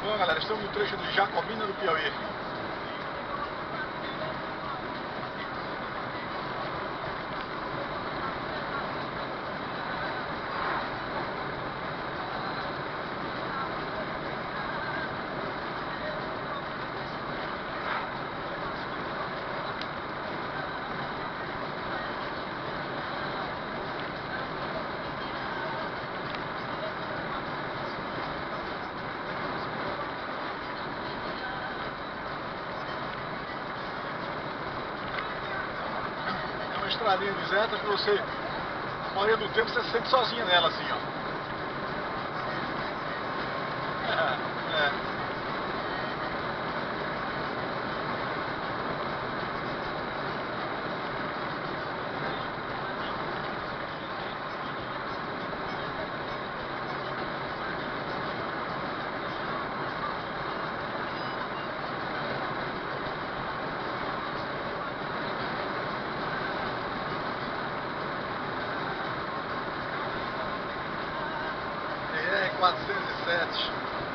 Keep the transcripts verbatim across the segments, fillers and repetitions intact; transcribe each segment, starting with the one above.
Então, galera, estamos no trecho de Jacobina do Piauí. Estradinha deserta que você, a maioria do tempo, você se sente sozinha nela, assim, ó. É, é. quatrocentos e sete.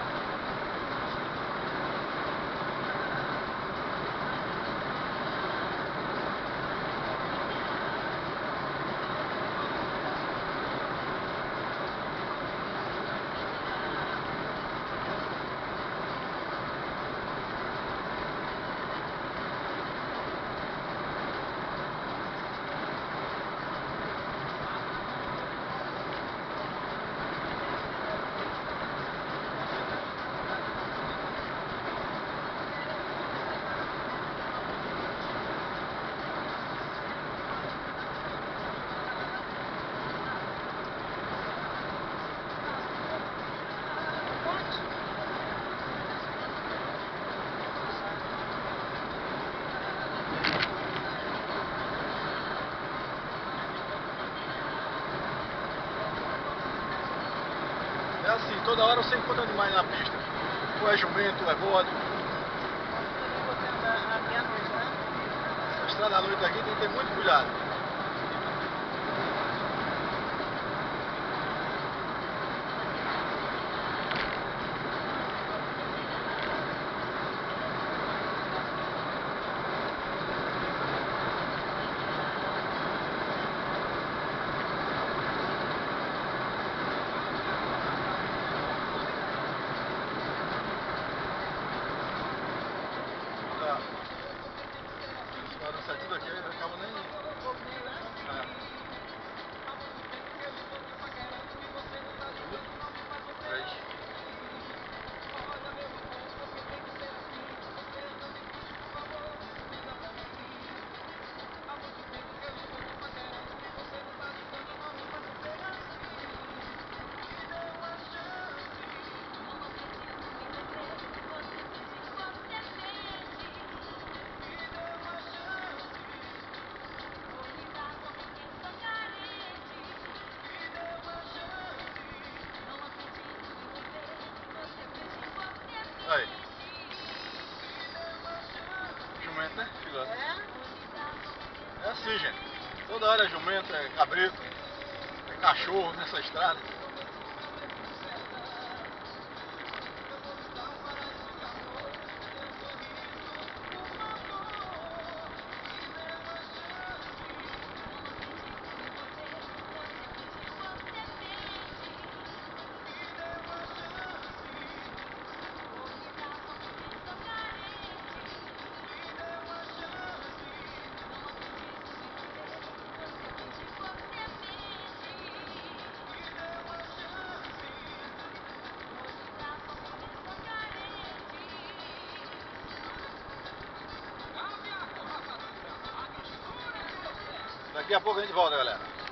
É assim, toda hora você encontra animais na pista. Ou é jumento, ou é bode. A estrada à noite aqui tem que ter muito cuidado. Isso tudo aqui acaba nem... É. Três. Aí. Jumento, né? Filhote. É? É assim, gente. Toda hora é jumento, é cabrito, é cachorro nessa estrada. Daqui a pouco a gente volta, galera.